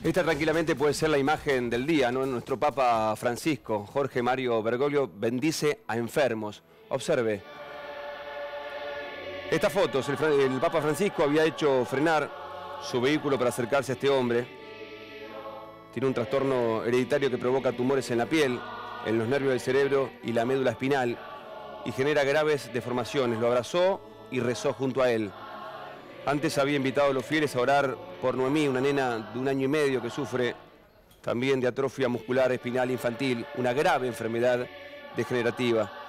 Esta tranquilamente puede ser la imagen del día, ¿no? Nuestro Papa Francisco, Jorge Mario Bergoglio, bendice a enfermos. Observe. Estas fotos, el Papa Francisco había hecho frenar su vehículo para acercarse a este hombre. Tiene un trastorno hereditario que provoca tumores en la piel, en los nervios del cerebro y la médula espinal y genera graves deformaciones. Lo abrazó y rezó junto a él. Antes había invitado a los fieles a orar por Noemí, una nena de 1 año y medio que sufre también de atrofia muscular espinal infantil, una grave enfermedad degenerativa.